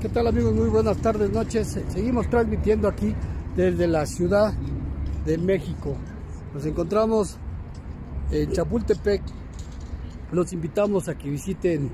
¿Qué tal, amigos? Muy buenas tardes, noches. Seguimos transmitiendo aquí desde la Ciudad de México. Nos encontramos en Chapultepec. Los invitamos a que visiten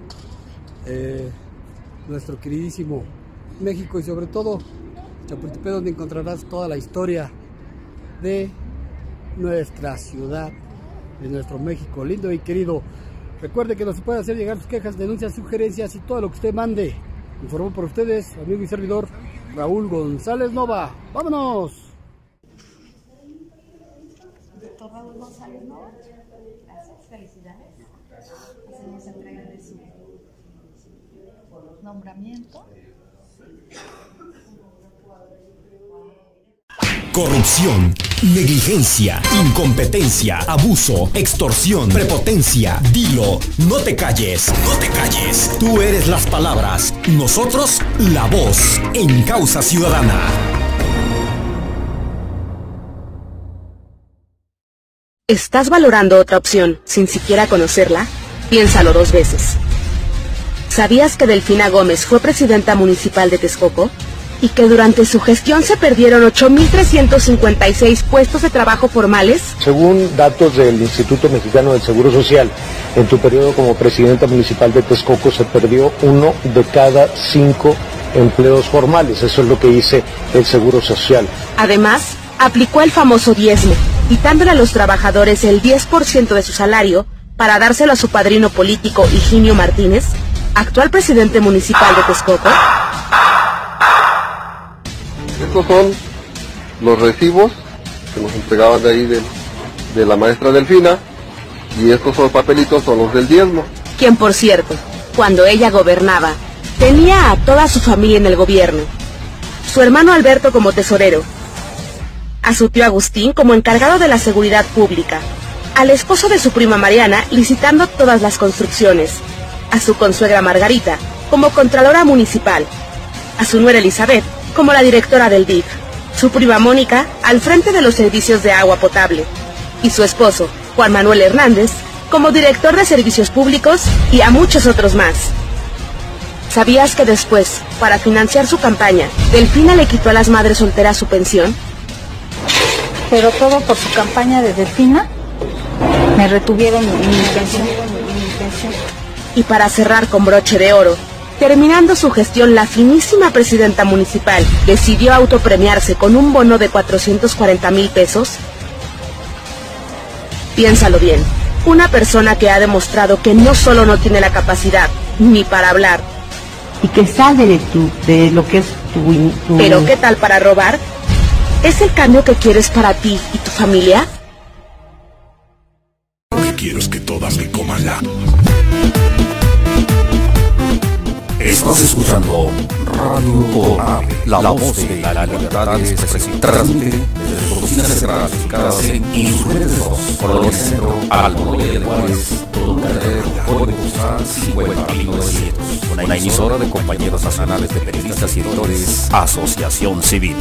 nuestro queridísimo México y sobre todo Chapultepec, donde encontrarás toda la historia de nuestra ciudad, de nuestro México lindo y querido. Recuerde que nos puede hacer llegar sus quejas, denuncias, sugerencias y todo lo que usted mande. Informó por ustedes, amigo y servidor, Raúl González Nova. ¡Vámonos! Doctor Raúl González Nova, gracias, felicidades. Hacemos entrega de su nombramiento. Corrupción, negligencia, incompetencia, abuso, extorsión, prepotencia. Dilo, no te calles, no te calles. Tú eres las palabras, nosotros la voz. En Causa Ciudadana. ¿Estás valorando otra opción sin siquiera conocerla? Piénsalo 2 veces. ¿Sabías que Delfina Gómez fue presidenta municipal de Texcoco? Y que durante su gestión se perdieron 8.356 puestos de trabajo formales. Según datos del Instituto Mexicano del Seguro Social, en tu periodo como presidenta municipal de Texcoco se perdió 1 de cada 5 empleos formales. Eso es lo que dice el Seguro Social. Además, aplicó el famoso diezmo, quitándole a los trabajadores el 10% de su salario para dárselo a su padrino político Higinio Martínez, actual presidente municipal de Texcoco. Estos son los recibos que nos entregaban de ahí de la maestra Delfina, y estos son papelitos, son los del diezmo. Quien, por cierto, cuando ella gobernaba, tenía a toda su familia en el gobierno. Su hermano Alberto como tesorero, a su tío Agustín como encargado de la seguridad pública, al esposo de su prima Mariana licitando todas las construcciones, a su consuegra Margarita como contralora municipal, a su nuera Elizabeth como la directora del DIF, su prima Mónica al frente de los servicios de agua potable y su esposo, Juan Manuel Hernández, como director de servicios públicos y a muchos otros más. ¿Sabías que después, para financiar su campaña, Delfina le quitó a las madres solteras su pensión? Pero todo por su campaña de Delfina, me retuvieron mi pensión. Y para cerrar con broche de oro, terminando su gestión, la finísima presidenta municipal decidió autopremiarse con un bono de 440,000 pesos. Piénsalo bien, una persona que ha demostrado que no solo no tiene la capacidad ni para hablar, y que sale de lo que es tu... pero ¿qué tal para robar? ¿Es el cambio que quieres para ti y tu familia? Lo que quiero es que todas me coman la... Estás escuchando Radio Toda, la voz de la libertad de expresión. Transmite desde oficinas centrales ubicadas en Insurgentes 2, Colonia Centro, Almoloya de Juárez, Carrero, Código Postal 50.900. Una emisora de compañeros nacionales de periodistas y editores, Asociación Civil.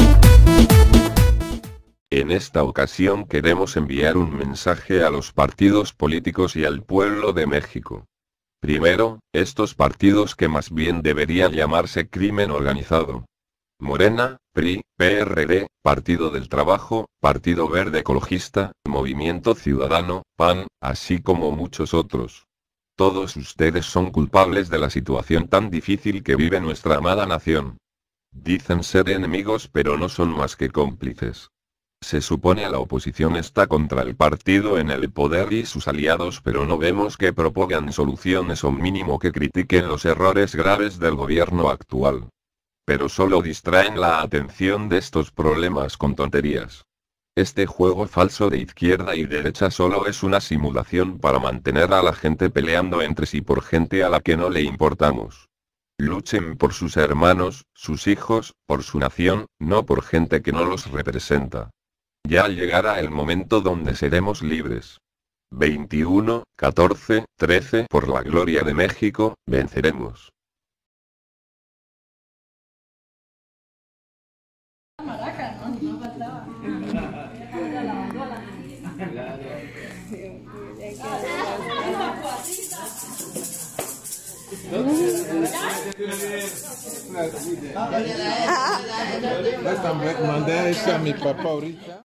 En esta ocasión queremos enviar un mensaje a los partidos políticos y al pueblo de México. Primero, estos partidos que más bien deberían llamarse crimen organizado. Morena, PRI, PRD, Partido del Trabajo, Partido Verde Ecologista, Movimiento Ciudadano, PAN, así como muchos otros. Todos ustedes son culpables de la situación tan difícil que vive nuestra amada nación. Dicen ser enemigos pero no son más que cómplices. Se supone la oposición está contra el partido en el poder y sus aliados, pero no vemos que propongan soluciones o mínimo que critiquen los errores graves del gobierno actual. Pero solo distraen la atención de estos problemas con tonterías. Este juego falso de izquierda y derecha solo es una simulación para mantener a la gente peleando entre sí por gente a la que no le importamos. Luchen por sus hermanos, sus hijos, por su nación, no por gente que no los representa. Ya llegará el momento donde seremos libres. 21, 14, 13, por la gloria de México, venceremos. Mandé a mi papá ahorita.